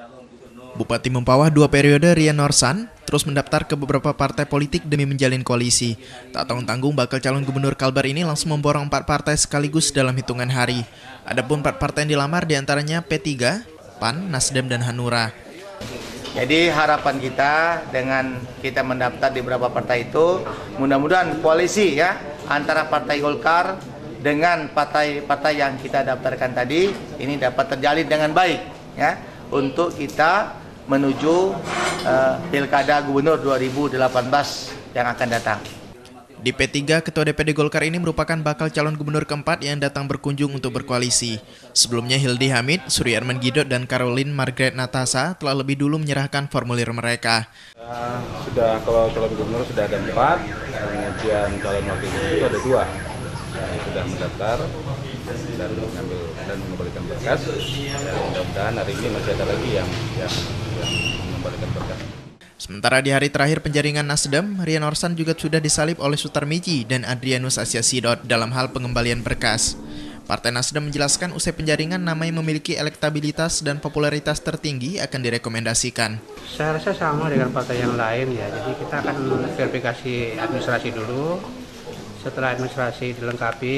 Bupati Mempawah 2 periode Rian Norsan terus mendaftar ke beberapa partai politik demi menjalin koalisi. Tak tanggung-tanggung bakal calon gubernur Kalbar ini langsung memborong 4 partai sekaligus dalam hitungan hari. Adapun 4 partai yang dilamar diantaranya P3, PAN, Nasdem, dan Hanura. Jadi harapan kita dengan kita mendaftar di beberapa partai itu, mudah-mudahan koalisi ya antara Partai Golkar dengan partai-partai yang kita daftarkan tadi ini dapat terjalin dengan baik ya untuk kita menuju Pilkada Gubernur 2018 yang akan datang. Di P3, Ketua DPD Golkar ini merupakan bakal calon gubernur keempat yang datang berkunjung untuk berkoalisi. Sebelumnya Hildi Hamid, Suryarman Gidot, dan Caroline Margaret Natasa telah lebih dulu menyerahkan formulir mereka. Kalau calon gubernur sudah ada 4, kemudian calon wakil gubernur itu ada 2. Sudah mendaftar dan mengembalikan berkas. Mudah-mudahan hari ini masih ada lagi yang mengembalikan berkas. Sementara di hari terakhir penjaringan Nasdem, Rian Norsan juga sudah disalib oleh Sutarmiji dan Adrianus Asiasidot dalam hal pengembalian berkas. Partai Nasdem menjelaskan usai penjaringan nama yang memiliki elektabilitas dan popularitas tertinggi akan direkomendasikan. Saya rasa sama dengan partai yang lain ya, jadi kita akan verifikasi administrasi dulu. Setelah administrasi dilengkapi,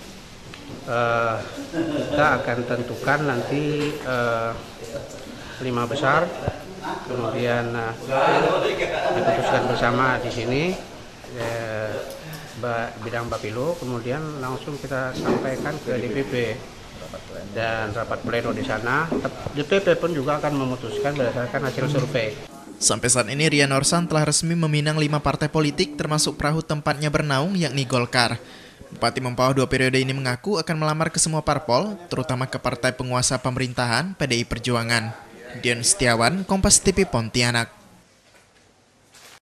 kita akan tentukan nanti 5 besar. Kemudian diputuskan bersama di sini bidang Bapilu, kemudian langsung kita sampaikan ke DPP dan rapat pleno di sana. DPP pun juga akan memutuskan berdasarkan hasil survei. Sampai saat ini Rian Norsan telah resmi meminang 5 partai politik termasuk perahu tempatnya bernaung yakni Golkar. Bupati Mempawah 2 periode ini mengaku akan melamar ke semua parpol, terutama ke partai penguasa pemerintahan PDI Perjuangan. Dian Setiawan, Kompas TV Pontianak.